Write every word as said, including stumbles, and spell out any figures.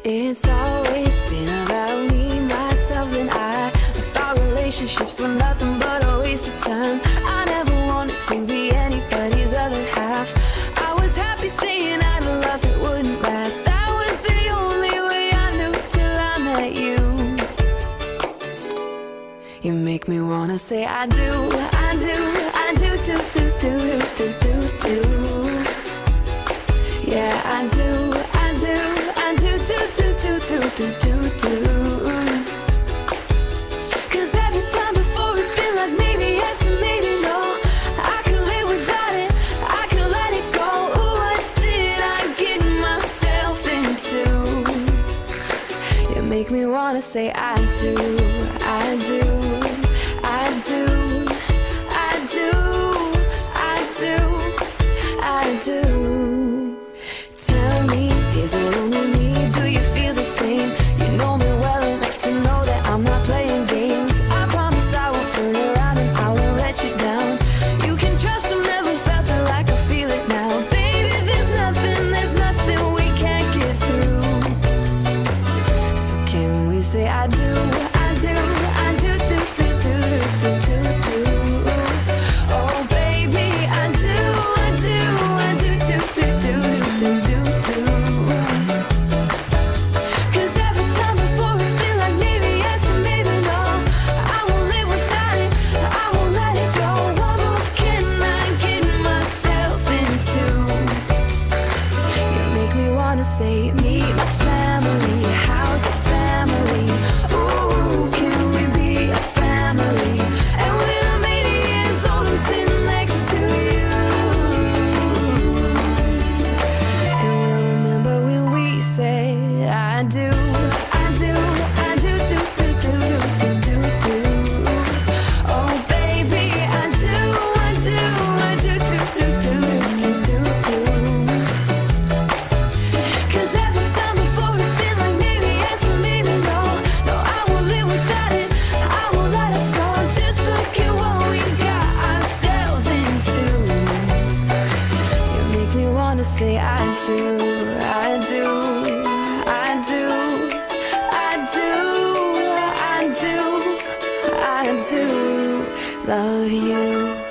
It's always been about me, myself, and I. I thought relationships were nothing but a waste of time. I never wanted to be anybody's other half. I was happy staying out of love that wouldn't last. That was the only way I knew till I met you. You make me wanna say I do, I do, I do, do, do, do, do, do, do. Yeah, I do, I do, I do, do, do, do, do, do, do. Cause every time before it's been like maybe yes and maybe no. I can live without it, I can let it go. Ooh, what did I get myself into? You make me wanna say I do, I do, I do, I do, I do, I do. Tell me, is it only me? Do you feel the same? You know me well enough to know that I'm not playing games. I promise I won't turn around and I won't let you down. You can trust I've never felt it like I feel it now. Baby, there's nothing, there's nothing we can't get through. So can we say I do, I do, I do, do, do, do, do, do, do. Oh baby, I do, I do, I do, do, do, do, do, do. Cause every time before it's been like maybe yes and maybe no. I won't live without it, I won't let it go. What more can I get myself into? You make me wanna say meet my family, how's the family? Ooh, can we be a family? And when I'm eighty years old I'm sitting next to you. And we'll remember when we said I do, I do, I do, do, do, do, do, do, do. Oh baby, I do, I do, I do, do, do, do, do, do, do. Cause every time before it's been like maybe yes and maybe no. No, I won't live without it, I won't let us go. Just look at what we got ourselves into. You make me wanna say I do, I do, I do, I do, I do, I do love you.